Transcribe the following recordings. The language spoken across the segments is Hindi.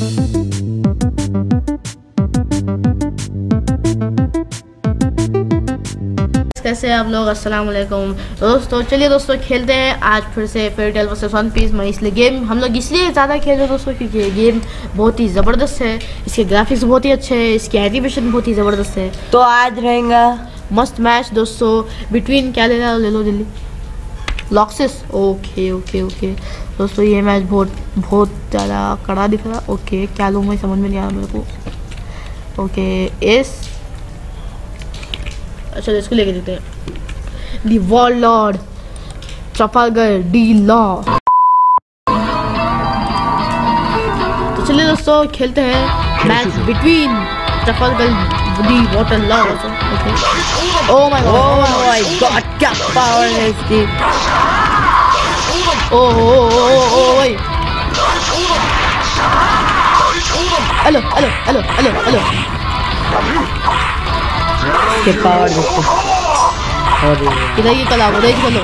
कैसे हैं आप लोग? अस्सलाम वालेकुम दोस्तों। चलिए दोस्तों खेलते हैं आज फिर से Fairy Tail versus One Piece में। इसलिए गेम हम लोग इसलिए ज़्यादा खेल रहे हैं दोस्तों क्योंकि ये गेम बहुत ही ज़बरदस्त है, इसके ग्राफिक्स बहुत ही अच्छे हैं, इसकी एनिमेशन बहुत ही ज़बरदस्त है। तो आज रहेगा मस्त मैच दोस्तों बिटवीन, क्या लेना ले लो जल्दी, लॉक्सिस। ओके ओके ओके दोस्तों, ये मैच बहुत ज़्यादा कड़ा दिख रहा। ओके क्या लूँ मैं समझ में नहीं आ रहा मेरे को। ओके एस, अच्छा इसको लेके देते हैं। The warlord Trafalgar D Law. तो चलिए दोस्तों खेलते हैं match between Trafalgar D water Law. Okay oh my god, क्या पावर है इसकी। Oh hello hello hello hello hello, के पावर देखो। और इधर ये कला उधर चलो।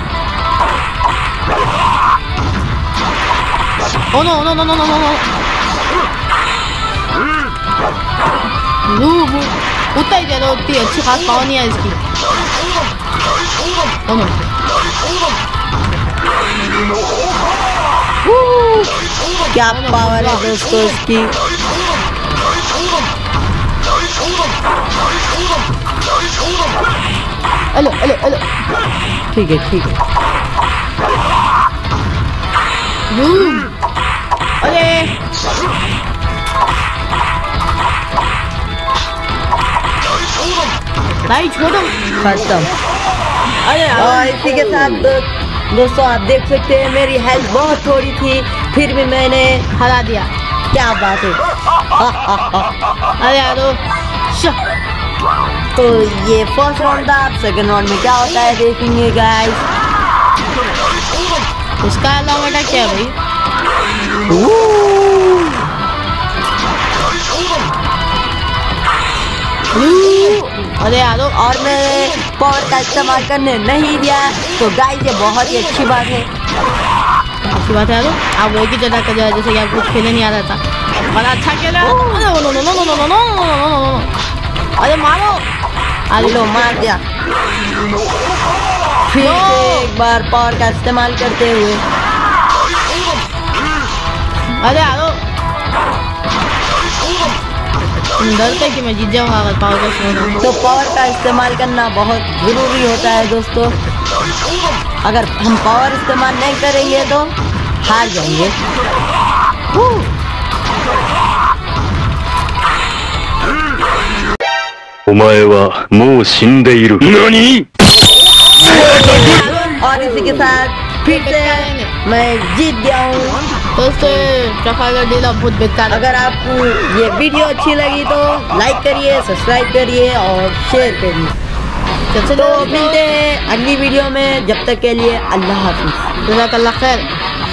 Oh no no no no no no, उतना ही दे दो, उतनी अच्छी खास पावर नहीं है इसकी। ओ नो क्या पावर है दोस्तों इसकी। हेलो हेलो हेलो, ठीक है ठीक है। अरे भाई छोड़ो, खत्म। अरे और इसी के साथ दोस्तों आप देख सकते हैं मेरी हेल्थ बहुत थोड़ी थी, फिर भी मैंने हरा दिया। क्या बात है। अरे यारो तो ये फर्स्ट राउंड था, आप सेकंड राउंड में क्या होता है देखेंगे गाइस। उसका अलावा बेटा क्या है भाई। अरे यारो, और मैंने पावर का इस्तेमाल करने नहीं दिया, तो गाइस ये बहुत ही अच्छी बात है। अच्छी बात है यारो, आप वही की जगह कर जाए जैसे कि आपको खेलने नहीं आ रहा था, बड़ा अच्छा खेला। अरे मारो, अरे लो मार दिया। फिर से एक बार पावर का इस्तेमाल करते हुए। अरे यारो तुम डरते कि मैं जीत जाऊंगा अगर पावर का इस्तेमाल। तो पावर का इस्तेमाल करना बहुत ज़रूरी होता है दोस्तों। अगर हम पावर इस्तेमाल नहीं करेंगे तो हार जाएंगे। お前はもう死んでいる。何? और इसी के साथ फिर से मैं जीत गया हूँ दोस्तों। ट्रफालगर डी लॉ बहुत बेकार। अगर आपको ये वीडियो अच्छी लगी तो लाइक करिए, सब्सक्राइब करिए और शेयर करिए। तो मिलते हैं अगली वीडियो में, जब तक के लिए अल्लाह हाफिज़। जज़ाकल्लाह खैर।